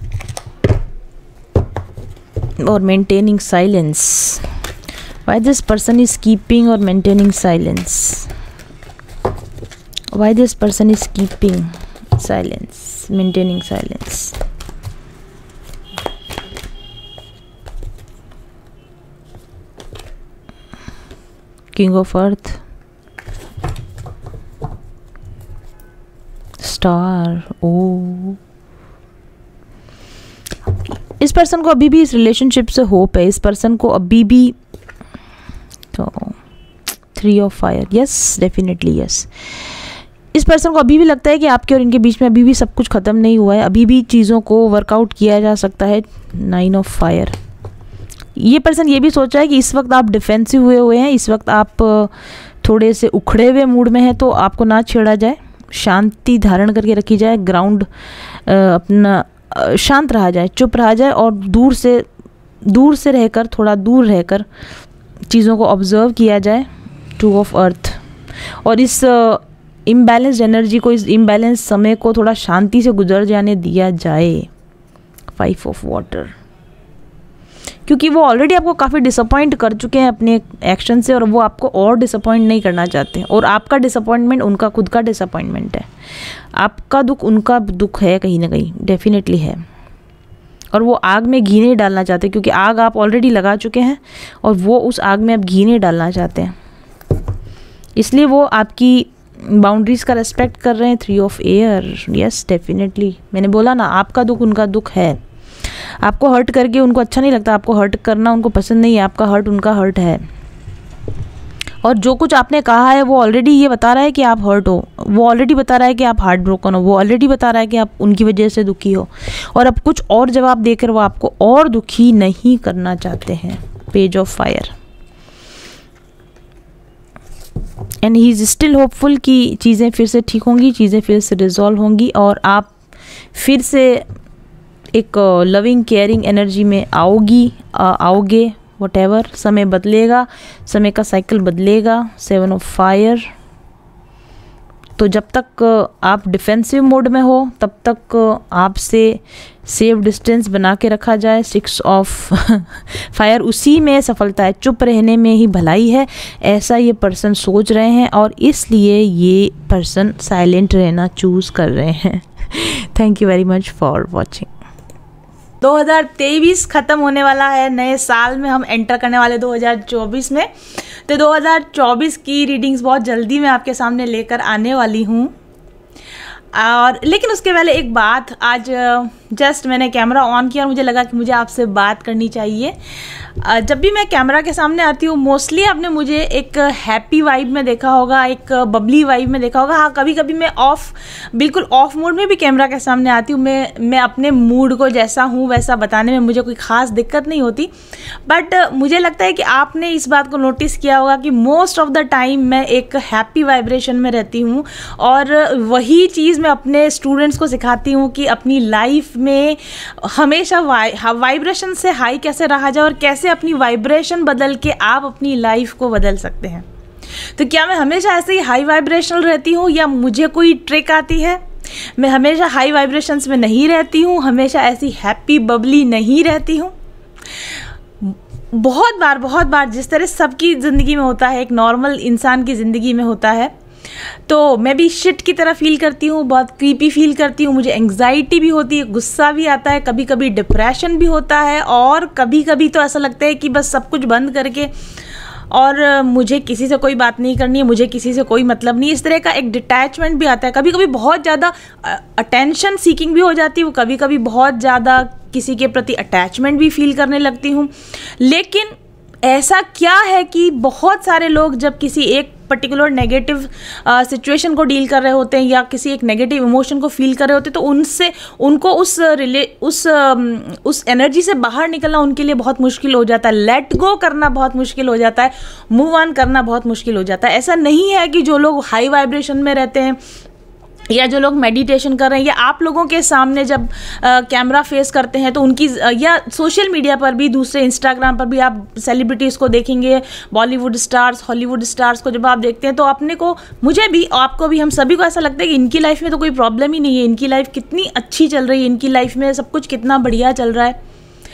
और maintaining silence. Why this person is keeping और maintaining silence. Why this person is keeping silence, maintaining silence. King of earth, star. Oh, इस पर्सन को अभी भी इस रिलेशनशिप से होप है। इस पर्सन को अभी भी, तो three of fire, yes definitely yes. इस पर्सन को अभी भी लगता है कि आपके और इनके बीच में अभी भी सब कुछ ख़त्म नहीं हुआ है, अभी भी चीज़ों को वर्कआउट किया जा सकता है। Nine of fire. ये पर्सन ये भी सोच रहा है कि इस वक्त आप डिफेंसिव हुए हुए हैं, इस वक्त आप थोड़े से उखड़े हुए मूड में हैं, तो आपको ना छेड़ा जाए, शांति धारण करके रखी जाए, ग्राउंड अपना शांत रहा जाए, चुप रहा जाए और दूर से दूर से रहकर, थोड़ा दूर रहकर चीज़ों को ऑब्जर्व किया जाए। Two of earth. और इस इम्बैलेंस्ड एनर्जी को, इस इम्बैलेंस समय को थोड़ा शांति से गुजर जाने दिया जाए। Five of water. क्योंकि वो ऑलरेडी आपको काफ़ी डिसअपॉइंट कर चुके हैं अपने एक्शन से, और वो आपको और डिसअपॉइंट नहीं करना चाहते। और आपका डिसअपॉइंटमेंट उनका खुद का डिसअपॉइंटमेंट है, आपका दुख उनका दुख है, कहीं ना कहीं डेफिनेटली है। और वो आग में घी नहीं डालना चाहते, क्योंकि आग आप ऑलरेडी लगा चुके हैं और वो उस आग में अब घी नहीं डालना चाहते हैं, इसलिए वो आपकी बाउंड्रीज़ का रेस्पेक्ट कर रहे हैं। Three of air, yes definitely. मैंने बोला ना, आपका दुख उनका दुख है। आपको हर्ट करके उनको अच्छा नहीं लगता, आपको हर्ट करना उनको पसंद नहीं है, आपका हर्ट उनका हर्ट है। और जो कुछ आपने कहा है वो ऑलरेडी ये बता रहा है कि आप हर्ट हो, वो ऑलरेडी बता रहा है कि आप हार्ट ब्रोकन हो, वो ऑलरेडी बता रहा है कि आप उनकी वजह से दुखी हो। और अब कुछ और जवाब देकर वो आपको और दुखी नहीं करना चाहते हैं। Page of fire. And he is still hopeful कि चीज़ें फिर से ठीक होंगी, चीज़ें फिर से रिजॉल्व होंगी और आप फिर से एक लविंग केयरिंग एनर्जी में आओगी आओगे वटेवर। समय बदलेगा, समय का साइकिल बदलेगा। Seven of fire. तो जब तक आप डिफेंसिव मोड में हो तब तक आपसे सेफ डिस्टेंस बना के रखा जाए। Six of fire. उसी में सफलता है, चुप रहने में ही भलाई है, ऐसा ये पर्सन सोच रहे हैं और इसलिए ये पर्सन साइलेंट रहना चूज़ कर रहे हैं। Thank you very much for watching. दो हज़ार तेईस ख़त्म होने वाला है, नए साल में हम एंटर करने वाले दो हज़ार चौबीस में। तो दो हज़ार चौबीस की रीडिंग्स बहुत जल्दी मैं आपके सामने लेकर आने वाली हूँ। और लेकिन उसके पहले एक बात, आज जस्ट मैंने कैमरा ऑन किया और मुझे लगा कि मुझे आपसे बात करनी चाहिए। जब भी मैं कैमरा के सामने आती हूँ मोस्टली आपने मुझे एक हैप्पी वाइब में देखा होगा, एक बबली वाइब में देखा होगा। हाँ, कभी कभी मैं ऑफ बिल्कुल ऑफ मूड में भी कैमरा के सामने आती हूँ। मैं मैं अपने मूड को जैसा हूँ वैसा बताने में मुझे कोई ख़ास दिक्कत नहीं होती। बट मुझे लगता है कि आपने इस बात को नोटिस किया होगा कि मोस्ट ऑफ द टाइम मैं एक हैप्पी वाइब्रेशन में रहती हूँ और वही चीज़ मैं अपने स्टूडेंट्स को सिखाती हूँ कि अपनी लाइफ में हमेशा वाइ वाइब्रेशन से हाई कैसे रहा जाए और कैसे अपनी वाइब्रेशन बदल के आप अपनी लाइफ को बदल सकते हैं। तो क्या मैं हमेशा ऐसे ही हाई वाइब्रेशनल रहती हूँ या मुझे कोई ट्रिक आती है? मैं हमेशा हाई वाइब्रेशंस में नहीं रहती हूँ, हमेशा ऐसी हैप्पी बबली नहीं रहती हूँ। बहुत बार बहुत बार जिस तरह सबकी ज़िंदगी में होता है, एक नॉर्मल इंसान की ज़िंदगी में होता है, तो मैं भी शिट की तरह फील करती हूँ, बहुत क्रीपी फील करती हूँ। मुझे एंग्जाइटी भी होती है, गुस्सा भी आता है, कभी कभी डिप्रेशन भी होता है और कभी कभी तो ऐसा लगता है कि बस सब कुछ बंद करके और मुझे किसी से कोई बात नहीं करनी है, मुझे किसी से कोई मतलब नहीं। इस तरह का एक डिटैचमेंट भी आता है। कभी कभी बहुत ज़्यादा अटेंशन सीकिंग भी हो जाती है, कभी कभी बहुत ज़्यादा किसी के प्रति अटैचमेंट भी फील करने लगती हूँ। लेकिन ऐसा क्या है कि बहुत सारे लोग जब किसी एक पर्टिकुलर नेगेटिव सिचुएशन को डील कर रहे होते हैं या किसी एक नेगेटिव इमोशन को फील कर रहे होते हैं, तो उनसे उनको उस रिले उस uh, उस एनर्जी से बाहर निकलना उनके लिए बहुत मुश्किल हो जाता है। लेट गो करना बहुत मुश्किल हो जाता है, मूव ऑन करना बहुत मुश्किल हो जाता है। ऐसा नहीं है कि जो लोग हाई वाइब्रेशन में रहते हैं या जो लोग मेडिटेशन कर रहे हैं, या आप लोगों के सामने जब आ, कैमरा फेस करते हैं तो उनकी, या सोशल मीडिया पर भी, दूसरे इंस्टाग्राम पर भी आप सेलिब्रिटीज़ को देखेंगे, बॉलीवुड स्टार्स, हॉलीवुड स्टार्स को जब आप देखते हैं तो अपने को, मुझे भी, आपको भी, हम सभी को ऐसा लगता है कि इनकी लाइफ में तो कोई प्रॉब्लम ही नहीं है, इनकी लाइफ कितनी अच्छी चल रही है, इनकी लाइफ में सब कुछ कितना बढ़िया चल रहा है,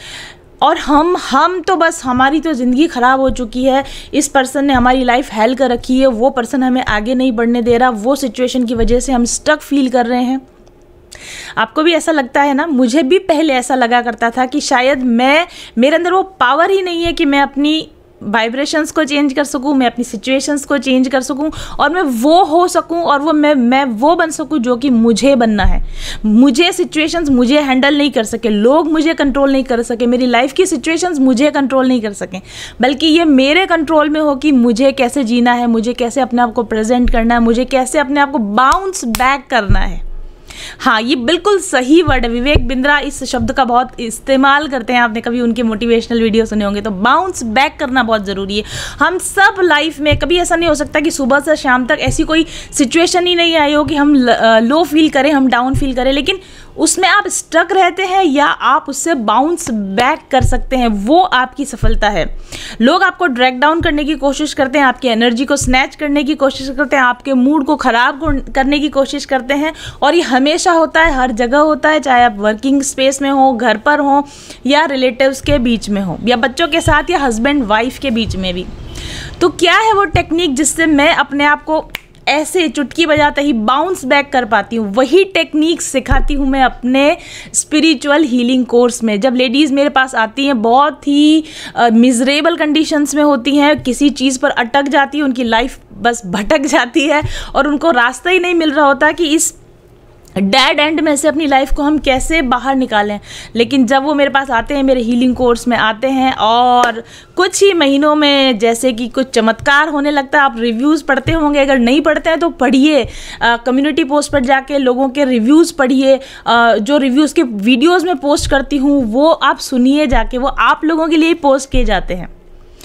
और हम हम तो बस, हमारी तो ज़िंदगी ख़राब हो चुकी है, इस पर्सन ने हमारी लाइफ हेल कर रखी है, वो पर्सन हमें आगे नहीं बढ़ने दे रहा, वो सिचुएशन की वजह से हम स्टक फील कर रहे हैं। आपको भी ऐसा लगता है ना? मुझे भी पहले ऐसा लगा करता था कि शायद मैं, मेरे अंदर वो पावर ही नहीं है कि मैं अपनी वाइब्रेशंस को चेंज कर सकूं, मैं अपनी सिचुएशंस को चेंज कर सकूं, और मैं वो हो सकूं, और वो मैं मैं वो बन सकूं जो कि मुझे बनना है। मुझे सिचुएशंस मुझे हैंडल नहीं कर सके, लोग मुझे कंट्रोल नहीं कर सके, मेरी लाइफ की सिचुएशंस मुझे कंट्रोल नहीं कर सके, बल्कि ये मेरे कंट्रोल में हो कि मुझे कैसे जीना है, मुझे कैसे अपने आप को प्रेजेंट करना है, मुझे कैसे अपने आप को बाउंस बैक करना है। हाँ, ये बिल्कुल सही वर्ड है। विवेक बिंद्रा इस शब्द का बहुत इस्तेमाल करते हैं, आपने कभी उनके मोटिवेशनल वीडियो सुने होंगे। तो बाउंस बैक करना बहुत ज़रूरी है। हम सब लाइफ में, कभी ऐसा नहीं हो सकता कि सुबह से शाम तक ऐसी कोई सिचुएशन ही नहीं आई हो कि हम लो फील करें, हम डाउन फील करें, लेकिन उसमें आप स्टक रहते हैं या आप उससे बाउंस बैक कर सकते हैं, वो आपकी सफलता है। लोग आपको ड्रैग डाउन करने की कोशिश करते हैं, आपकी एनर्जी को स्नैच करने की कोशिश करते हैं, आपके मूड को ख़राब करने की कोशिश करते हैं, और ये हमेशा होता है, हर जगह होता है, चाहे आप वर्किंग स्पेस में हो, घर पर हो, या रिलेटिव्स के बीच में हो, या बच्चों के साथ, या हस्बैंड वाइफ के बीच में भी। तो क्या है वो टेक्निक जिससे मैं अपने आप को ऐसे चुटकी बजाते ही बाउंस बैक कर पाती हूँ? वही टेक्निक सिखाती हूँ मैं अपने स्पिरिचुअल हीलिंग कोर्स में। जब लेडीज़ मेरे पास आती हैं, बहुत ही मिजरेबल कंडीशंस में होती हैं, किसी चीज़ पर अटक जाती है, उनकी लाइफ बस भटक जाती है, और उनको रास्ता ही नहीं मिल रहा होता कि इस डेड एंड में से अपनी लाइफ को हम कैसे बाहर निकालें। लेकिन जब वो मेरे पास आते हैं, मेरे हीलिंग कोर्स में आते हैं, और कुछ ही महीनों में जैसे कि कुछ चमत्कार होने लगता है। आप रिव्यूज़ पढ़ते होंगे, अगर नहीं पढ़ते हैं तो पढ़िए, कम्युनिटी पोस्ट पर जाके लोगों के रिव्यूज़ पढ़िए, जो रिव्यूज़ के वीडियोज़ में पोस्ट करती हूँ वो आप सुनिए जाके, वो आप लोगों के लिए पोस्ट किए जाते हैं।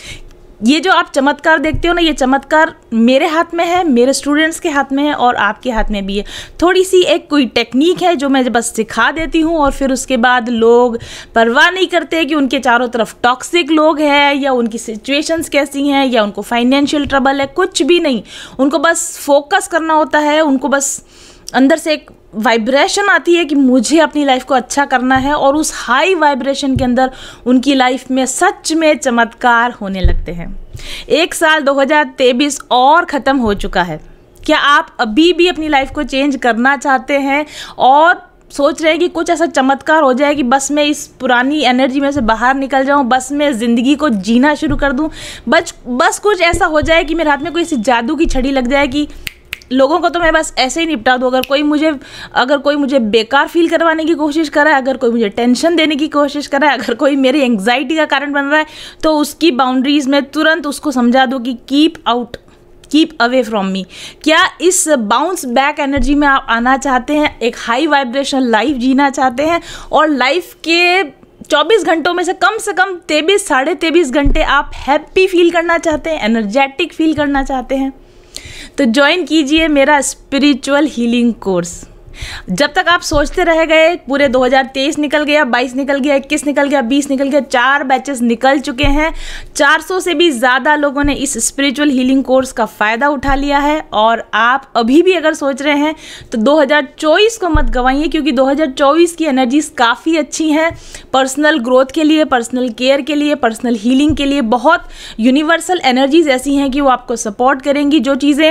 ये जो आप चमत्कार देखते हो ना, ये चमत्कार मेरे हाथ में है, मेरे स्टूडेंट्स के हाथ में है, और आपके हाथ में भी है। थोड़ी सी एक कोई टेक्निक है जो मैं बस सिखा देती हूँ, और फिर उसके बाद लोग परवाह नहीं करते कि उनके चारों तरफ टॉक्सिक लोग हैं, या उनकी सिचुएशंस कैसी हैं, या उनको फाइनेंशियल ट्रबल है, कुछ भी नहीं। उनको बस फोकस करना होता है, उनको बस अंदर से एक वाइब्रेशन आती है कि मुझे अपनी लाइफ को अच्छा करना है, और उस हाई वाइब्रेशन के अंदर उनकी लाइफ में सच में चमत्कार होने लगते हैं। एक साल दो हज़ार तेईस और ख़त्म हो चुका है। क्या आप अभी भी अपनी लाइफ को चेंज करना चाहते हैं और सोच रहे हैं कि कुछ ऐसा चमत्कार हो जाए कि बस मैं इस पुरानी एनर्जी में से बाहर निकल जाऊं, बस मैं ज़िंदगी को जीना शुरू कर दूं, बस बस कुछ ऐसा हो जाए कि मेरे हाथ में कोई सी जादू की छड़ी लग जाए कि लोगों को तो मैं बस ऐसे ही निपटा दूँ। अगर कोई मुझे अगर कोई मुझे बेकार फील करवाने की कोशिश कर रहा है, अगर कोई मुझे टेंशन देने की कोशिश कर रहा है, अगर कोई मेरी एंग्जाइटी का कारण बन रहा है, तो उसकी बाउंड्रीज़ में तुरंत उसको समझा दूँ कि keep out, keep away from me. क्या इस बाउंस बैक एनर्जी में आप आना चाहते हैं, एक हाई वाइब्रेशन लाइफ जीना चाहते हैं, और लाइफ के चौबीस घंटों में से कम से कम तेईस साढ़े तेईस घंटे आप हैप्पी फील करना चाहते हैं, एनर्जेटिक फील करना चाहते हैं, तो ज्वाइन कीजिए मेरा स्पिरिचुअल हीलिंग कोर्स। जब तक आप सोचते रह गए, पूरे दो हज़ार तेईस निकल गया, बाईस निकल गया, इक्कीस निकल गया, बीस निकल गया, चार बैचेस निकल चुके हैं। चार सौ से भी ज़्यादा लोगों ने इस स्पिरिचुअल हीलिंग कोर्स का फ़ायदा उठा लिया है, और आप अभी भी अगर सोच रहे हैं तो दो हज़ार चौबीस को मत गंवाइए, क्योंकि दो हज़ार चौबीस की एनर्जीज काफ़ी अच्छी हैं पर्सनल ग्रोथ के लिए, पर्सनल केयर के लिए, पर्सनल हीलिंग के लिए। बहुत यूनिवर्सल एनर्जीज ऐसी हैं कि वो आपको सपोर्ट करेंगी। जो चीज़ें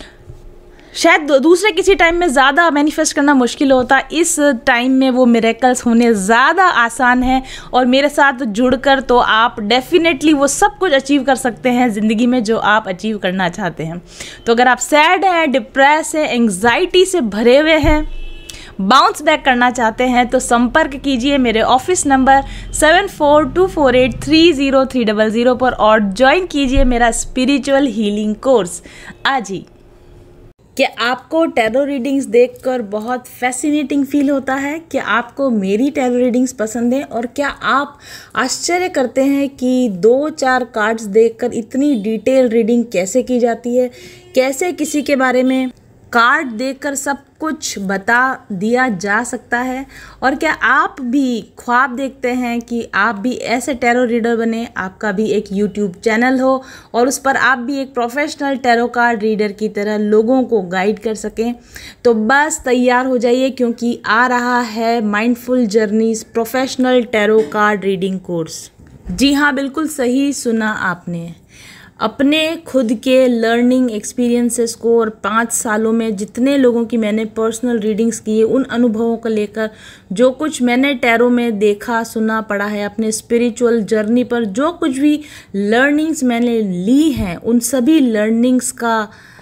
शायद दूसरे किसी टाइम में ज़्यादा मैनिफेस्ट करना मुश्किल होता, इस टाइम में वो मिरेकल्स होने ज़्यादा आसान है, और मेरे साथ जुड़कर तो आप डेफिनेटली वो सब कुछ अचीव कर सकते हैं ज़िंदगी में जो आप अचीव करना चाहते हैं। तो अगर आप सैड हैं, डिप्रेस हैं, एंग्जाइटी से भरे हुए हैं, बाउंस बैक करना चाहते हैं, तो संपर्क कीजिए मेरे office number seven four two four eight three zero three double zero पर, और ज्वाइन कीजिए मेरा स्पिरिचुअल हीलिंग कोर्स आज ही। क्या आपको टैरो रीडिंग्स देखकर बहुत फैसिनेटिंग फील होता है? क्या आपको मेरी टैरो रीडिंग्स पसंद है? और क्या आप आश्चर्य करते हैं कि दो चार कार्ड्स देखकर इतनी डिटेल रीडिंग कैसे की जाती है? कैसे किसी के बारे में कार्ड देखकर सब कुछ बता दिया जा सकता है? और क्या आप भी ख्वाब देखते हैं कि आप भी ऐसे टैरो रीडर बने, आपका भी एक यूट्यूब चैनल हो और उस पर आप भी एक प्रोफेशनल टैरो कार्ड रीडर की तरह लोगों को गाइड कर सकें? तो बस तैयार हो जाइए, क्योंकि आ रहा है mindful journeys professional tarot card reading course. जी हाँ, बिल्कुल सही सुना आपने। अपने खुद के लर्निंग एक्सपीरियंसेस को और पाँच सालों में जितने लोगों की मैंने पर्सनल रीडिंग्स की है, उन अनुभवों को लेकर जो कुछ मैंने टैरो में देखा, सुना, पढ़ा है, अपने स्पिरिचुअल जर्नी पर जो कुछ भी लर्निंग्स मैंने ली हैं, उन सभी लर्निंग्स का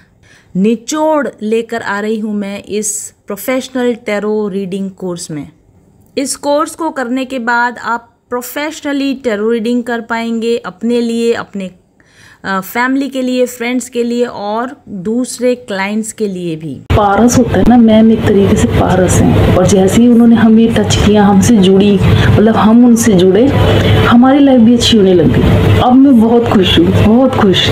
निचोड़ लेकर आ रही हूँ मैं इस प्रोफेशनल टैरो रीडिंग कोर्स में। इस कोर्स को करने के बाद आप प्रोफेशनली टैरो रीडिंग कर पाएंगे, अपने लिए, अपने फैमिली के लिए, फ्रेंड्स के लिए और दूसरे क्लाइंट्स के लिए भी। पारस होता है ना, मैम एक तरीके से पारस हैं, और जैसे ही उन्होंने हमें टच किया, हमसे जुड़ी, मतलब हम उनसे जुड़े, हमारी लाइफ भी अच्छी होने लग गई। अब मैं बहुत खुश हूँ, बहुत खुश।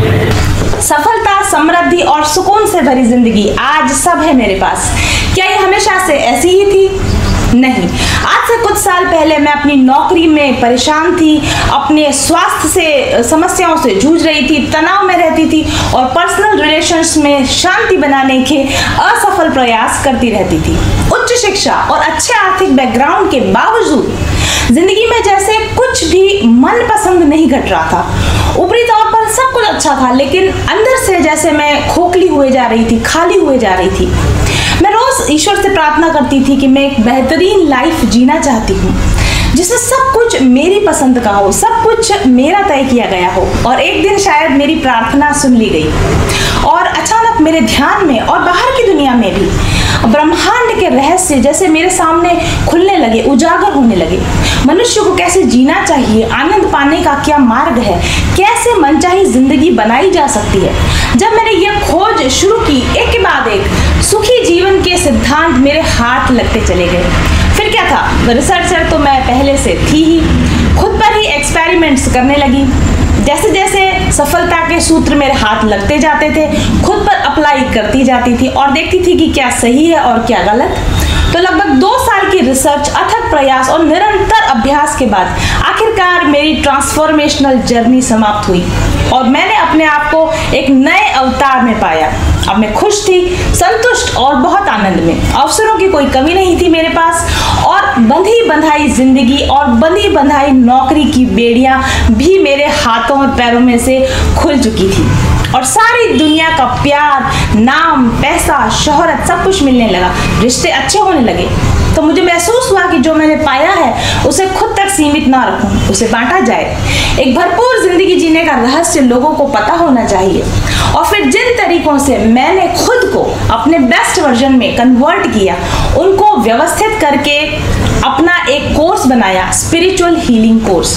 सफलता, समृद्धि और सुकून से भरी जिंदगी आज सब है मेरे पास। क्या ये हमेशा से ऐसी ही थी? नहीं। आज से कुछ साल पहले मैं अपनी नौकरी में परेशान थी, अपने स्वास्थ्य से समस्याओं से जूझ रही थी, तनाव में रहती थी और पर्सनल रिलेशंस में शांति बनाने के असफल प्रयास करती रहती थी। उच्च शिक्षा और अच्छे आर्थिक बैकग्राउंड के बावजूद जिंदगी में जैसे कुछ भी मन पसंद नहीं घट रहा था। ऊपरी तौर पर सब कुछ अच्छा था, लेकिन अंदर से जैसे मैं खोखली हुए जा रही थी, खाली हुए जा रही थी। मैं रोज ईश्वर से प्रार्थना करती थी कि मैं एक बेहतरीन लाइफ जीना चाहती हूँ, जिसमें सब कुछ मेरी पसंद का हो, सब कुछ मेरा तय किया गया हो। और एक दिन शायद मेरी प्रार्थना सुन ली गई और अचानक मेरे ध्यान में और बाहर की दुनिया में भी ब्रह्मांड के रहस्य जैसे मेरे सामने खुलने लगे, उजागर होने लगे। मनुष्य को कैसे जीना चाहिए, आनंद पाने का क्या मार्ग है, कैसे मनचाही जिंदगी बनाई जा सकती है। जब मैंने यह खोज शुरू की, एक के बाद एक सुखी जीवन के सिद्धांत मेरे हाथ लगते चले गए। फिर क्या था, रिसर्चर तो मैं पहले से थी ही, खुद पर ही एक्सपेरिमेंट्स करने लगी। जैसे जैसे सफलता के सूत्र मेरे हाथ लगते जाते थे, खुद पर अप्लाई करती जाती थी और देखती थी कि क्या सही है और क्या गलत। तो लगभग दो साल की रिसर्च, अथक प्रयास और निरंतर अभ्यास के बाद आखिरकार मेरी ट्रांसफॉर्मेशनल जर्नी समाप्त हुई और मैंने अपने आप को एक नए अवतार में पाया। अब मैं खुश थी, संतुष्ट और बहुत आनंद में। अवसरों की कोई कमी नहीं थी मेरे पास और बंधी बंधाई जिंदगी और बंधी बंधाई नौकरी की बेड़ियां भी मेरे हाथों और पैरों में से खुल चुकी थी और सारी दुनिया का प्यार, नाम, पैसा, शोहरत सब कुछ मिलने लगा। रिश्ते अच्छे होने लगे। तो मुझे महसूस हुआ कि जो मैंने पाया है उसे खुद तक सीमित ना रखूं, उसे बांटा जाए। एक भरपूर जिंदगी जीने का रहस्य लोगों को पता होना चाहिए। और फिर जिन तरीकों से मैंने खुद को अपने बेस्ट वर्जन में कन्वर्ट किया, उनको व्यवस्थित करके अपना एक कोर्स बनाया, स्पिरिचुअल हीलिंग कोर्स।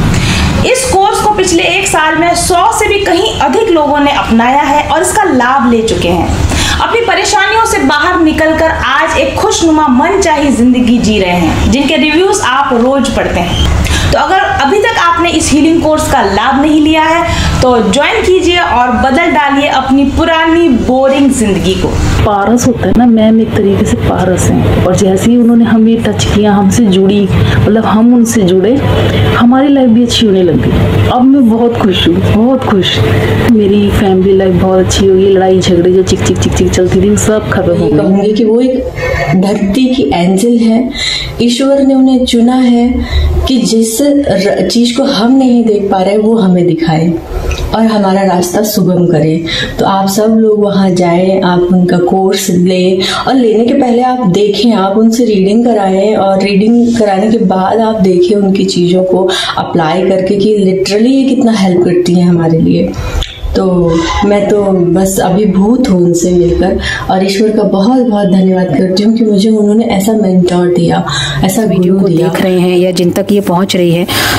इस कोर्स को पिछले एक साल में सौ से भी कहीं अधिक लोगों ने अपनाया है और इसका लाभ ले चुके हैं। अपनी परेशानियों से बाहर निकलकर आज एक खुशनुमा मनचाही जिंदगी जी रहे हैं, जिनके रिव्यूज आप रोज पढ़ते हैं। तो अगर अभी तक आपने इस हीलिंग कोर्स का लाभ नहीं लिया है तो ज्वाइन कीजिए और बदल डालिए अपनी पुरानी बोरिंग जिंदगी को। पारस होता है ना, मैम एक तरीके से पारस हैं, और जैसे ही उन्होंने हमें टच किया, हमसे जुड़ी, मतलब हम उनसे जुड़े, हमारी लाइफ भी अच्छी होने लग गई। अब मैं बहुत खुश हूँ, बहुत खुश। मेरी फैमिली लाइफ बहुत अच्छी हो गई। लड़ाई झगड़े जो चिक चिक चिक चिक चलती थी सब खत्म हो गई। कहूँगी कि वो एक धरती की एंजल है। ईश्वर ने उन्हें चुना है कि जिस चीज को हम नहीं देख पा रहे वो हमें दिखाए और हमारा रास्ता सुगम करे। तो आप सब लोग वहां जाएं, आप उनका कोर्स लें और लेने के पहले आप देखें, आप उनसे रीडिंग कराएं और रीडिंग कराने के बाद आप देखें उनकी चीज़ों को अप्लाई करके कि लिटरली ये कितना हेल्प करती है हमारे लिए। तो मैं तो बस अभिभूत हूँ उनसे मिलकर और ईश्वर का बहुत बहुत धन्यवाद करती हूँ कि मुझे उन्होंने ऐसा मेंटोर दिया, ऐसा वीडियो को देख रहे हैं या जिन तक ये पहुँच रही है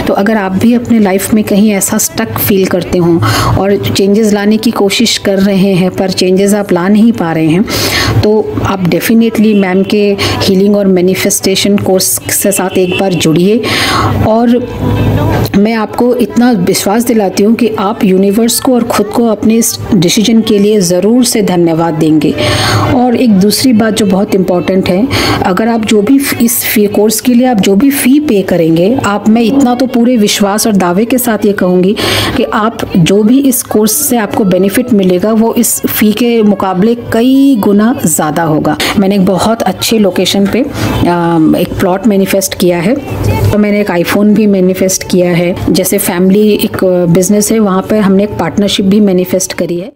तो अगर आप भी अपने लाइफ में कहीं ऐसा स्टक फील करते हो और चेंजेस लाने की कोशिश कर रहे हैं पर चेंजेस आप ला नहीं पा रहे हैं, तो आप डेफिनेटली मैम के हीलिंग और मैनिफेस्टेशन कोर्स के साथ एक बार जुड़िए। और मैं आपको इतना विश्वास दिलाती हूँ कि आप यूनिवर्स को और ख़ुद को अपने इस डिसीजन के लिए ज़रूर से धन्यवाद देंगे। और एक दूसरी बात जो बहुत इम्पॉर्टेंट है, अगर आप जो भी इस फी कोर्स के लिए आप जो भी फ़ी पे करेंगे, आप मैं इतना तो पूरे विश्वास और दावे के साथ ये कहूँगी कि आप जो भी इस कोर्स से आपको बेनिफिट मिलेगा वो इस फ़ी के मुकाबले कई गुना ज़्यादा होगा। मैंने एक बहुत अच्छे लोकेशन पे एक प्लॉट मैनिफेस्ट किया है, तो मैंने एक आईफोन भी मैनिफेस्ट किया है। जैसे फैमिली एक बिजनेस है, वहाँ पर हमने एक पार्टनरशिप भी मैनिफेस्ट करी है।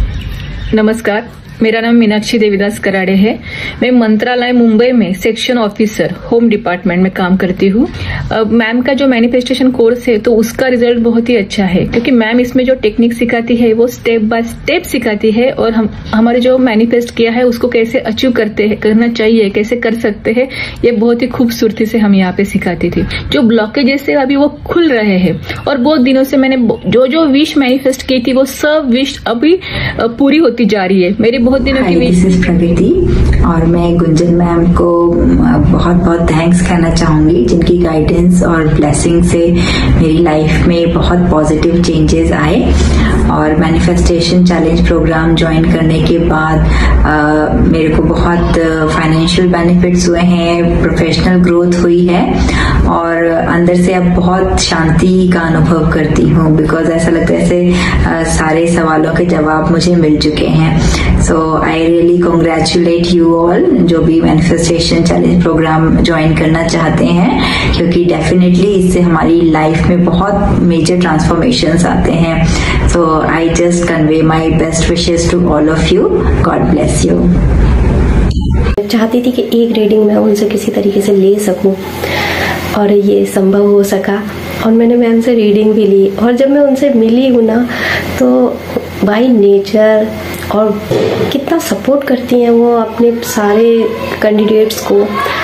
नमस्कार, मेरा नाम मीनाक्षी देवीदास कराड़े है। मैं मंत्रालय मुंबई में सेक्शन ऑफिसर होम डिपार्टमेंट में काम करती हूँ। मैम का जो मैनिफेस्टेशन कोर्स है तो उसका रिजल्ट बहुत ही अच्छा है, क्योंकि मैम इसमें जो टेक्निक सिखाती है वो स्टेप बाय स्टेप सिखाती है, और हम हमारे जो मैनिफेस्ट किया है उसको कैसे अचीव करते हैं, करना चाहिए, कैसे कर सकते हैं, ये बहुत ही खूबसूरती से हम यहाँ पे सिखाती थी। जो ब्लॉकेजेस है अभी वो खुल रहे हैं, और बहुत दिनों से मैंने जो जो विश मैनिफेस्ट की थी वो सब विश अभी पूरी होती जा रही है। मेरी बहुत दिनों की विश। दिस इज प्रकृति, और मैं गुंजन मैम को बहुत बहुत थैंक्स कहना चाहूंगी, जिनकी गाइडेंस और ब्लेसिंग से मेरी लाइफ में बहुत पॉजिटिव चेंजेस आए। और मैनिफेस्टेशन चैलेंज प्रोग्राम ज्वाइन करने के बाद आ, मेरे को बहुत फाइनेंशियल बेनिफिट्स हुए हैं, प्रोफेशनल ग्रोथ हुई है, और अंदर से अब बहुत शांति का अनुभव करती हूँ, बिकॉज ऐसा लगता है जैसे सारे सवालों के जवाब मुझे मिल चुके हैं। So I really congratulate you all जो भी मैनिफेस्टेशन चैलेंज प्रोग्राम ज्वाइन करना चाहते हैं, क्योंकि डेफिनेटली इससे हमारी लाइफ में बहुत मेजर ट्रांसफॉर्मेशंस आते हैं। So I just convey my best wishes to all of you. God bless you. चाहती थी कि एक रीडिंग मैं उनसे किसी तरीके से ले सकूं, और ये संभव हो सका, और मैंने मैम से रीडिंग भी ली। और जब मैं उनसे मिली हूँ ना, तो बाय नेचर और कितना सपोर्ट करती हैं वो अपने सारे कैंडिडेट्स को,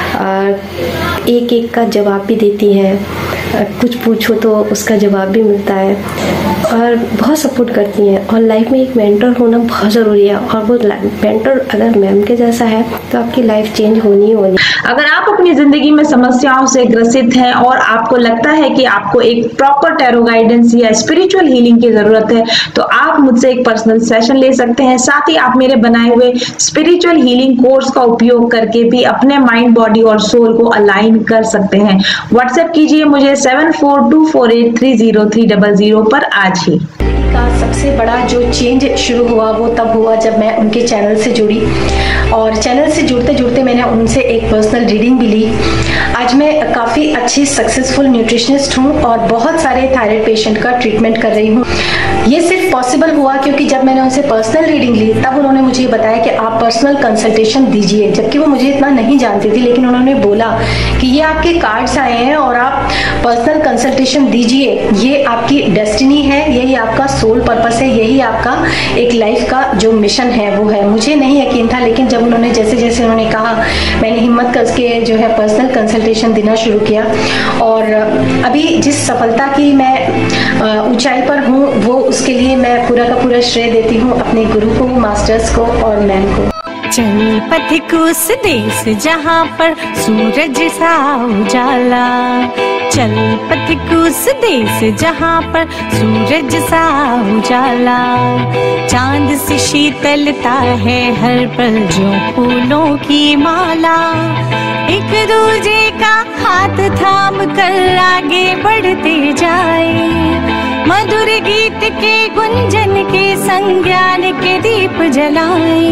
एक एक का जवाब भी देती हैं, कुछ पूछो तो उसका जवाब भी मिलता है, और बहुत सपोर्ट करती हैं। और लाइफ में एक मेंटर होना बहुत ज़रूरी है, और वो मेंटर अगर मैम के जैसा है तो आपकी लाइफ चेंज होनी ही होनी। अगर आप अपनी जिंदगी में समस्याओं से ग्रसित हैं और आपको लगता है कि आपको एक प्रॉपर टैरो गाइडेंस या स्पिरिचुअल हीलिंग की जरूरत है, तो आप मुझसे एक पर्सनल सेशन ले सकते हैं। साथ ही आप मेरे बनाए हुए स्पिरिचुअल हीलिंग कोर्स का उपयोग करके भी अपने माइंड, बॉडी और सोल को अलाइन कर सकते हैं। व्हाट्सएप कीजिए मुझे seven four two four eight three zero three double zero पर आज ही। का सबसे बड़ा जो चेंज शुरू हुआ वो तब हुआ जब मैं उनके चैनल से जुड़ी, और चैनल से जुड़ते जुड़ते मैंने उनसे एक पर्सनल रीडिंग भी ली। आज मैं काफ़ी अच्छी सक्सेसफुल न्यूट्रिशनिस्ट हूँ और बहुत सारे थायराइड पेशेंट का ट्रीटमेंट कर रही हूँ। ये सिर्फ पॉसिबल हुआ क्योंकि जब मैंने उनसे पर्सनल रीडिंग ली तब उन्होंने मुझे बताया कि आप पर्सनल कंसल्टेशन दीजिए, जबकि वो मुझे इतना नहीं जानती थी, लेकिन उन्होंने बोला कि ये आपके कार्ड्स आए हैं और आप पर्सनल कंसल्टेशन दीजिए, ये आपकी डेस्टिनी है, यही आपका सोल पर्पस है, यही आपका एक लाइफ का जो मिशन है वो है। मुझे नहीं यकीन था, लेकिन जब उन्होंने जैसे जैसे उन्होंने कहा, मैंने हिम्मत करके जो है पर्सनल कंसल्टेशन देना शुरू किया, और अभी जिस सफलता की मैं ऊंचाई पर हूँ वो उसके लिए मैं पूरा का पूरा श्रेय देती हूँ अपने गुरु को, मास्टर्स को और मैम को। चल पथिक उस देश जहाँ पर सूरज सा उजाला, चल पथिक उस देश जहाँ पर सूरज सा उजाला, चांद से शीतलता है हर पल जो फूलों की माला, एक दूजे का हाथ थाम कर आगे बढ़ते जाए, मधुर गीत के गुंजन के संज्ञान के दीप जलाए,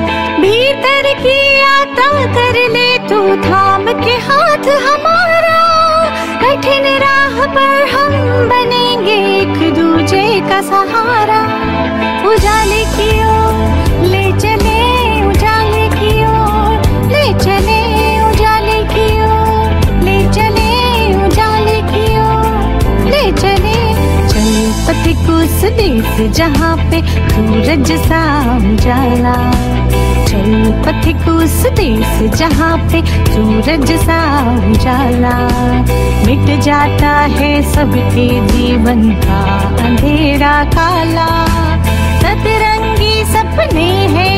भीतर की यात्रा कर ले तू थाम के हाथ हमारा, कठिन राह पर हम बनेंगे एक दूजे का सहारा, उजाले की ओर ले चले, उजाले की ओर ले चले, उजाले की ओर ले चले, उजाले की ओर ले चले, चल पथिक उस देश जहाँ पे सूरज सा उजाला। चल पथिक उस देश जहाँ पे सूरज सा उजाला। मिट जाता है सबके जीवन का अंधेरा काला। सतरंगी सपने हैं